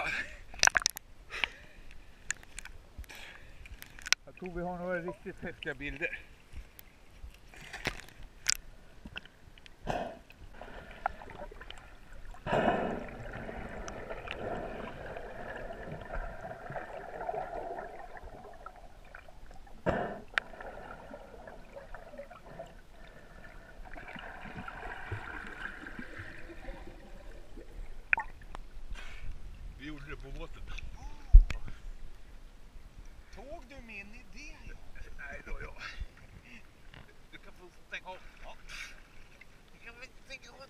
Jag tror vi har några riktigt häftiga bilder. Vi gjorde det på båten. Tog du min idé? Nej då, ja. Du kan få stänga av. Ja. Jag vill inte gå